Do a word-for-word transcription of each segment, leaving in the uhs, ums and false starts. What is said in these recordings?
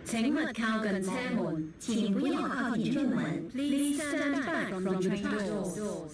請勿靠近車門，請不要靠近車門。Please stand back from the train doors.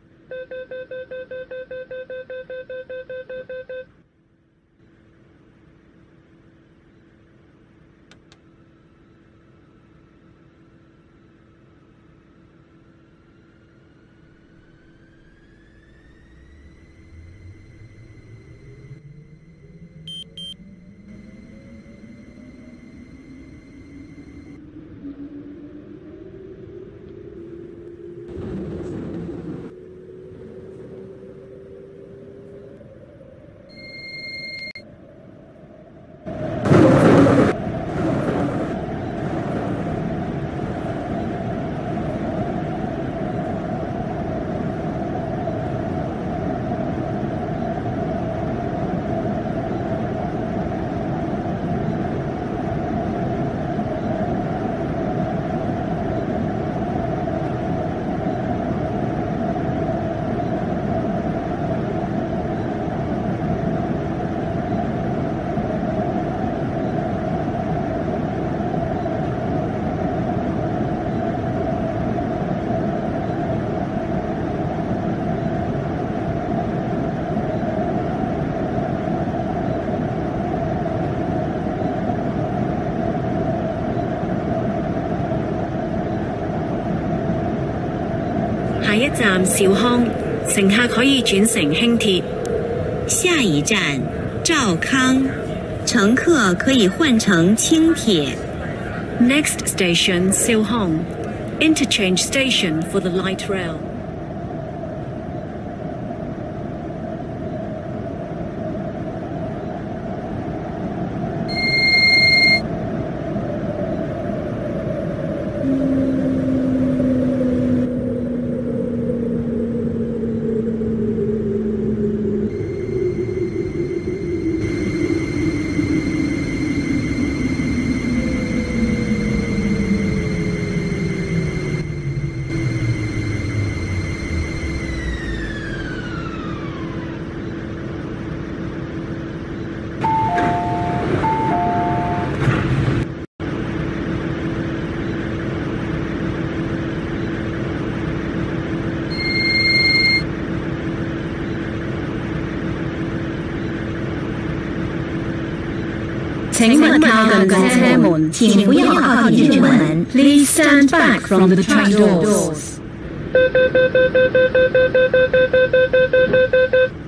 下一站兆康，乘客可以轉乘輕鐵。 下一站兆康，乘客可以換乘輕鐵。 Next station Silhong, interchange station for the light rail. 請勿靠近車門，請不要靠近車門。Please stand back from the train doors.